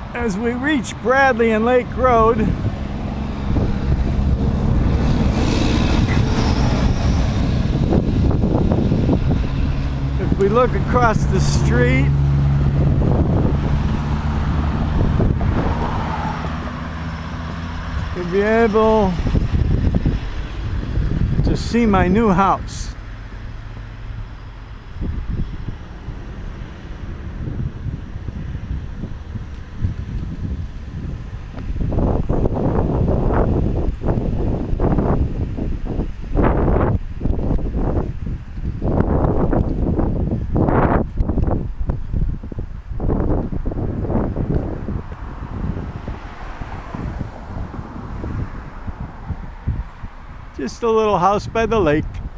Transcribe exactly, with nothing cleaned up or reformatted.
as we reach Bradley and Lake Road. If we look across the street, you'll be able to see my new house. Just a little house by the lake.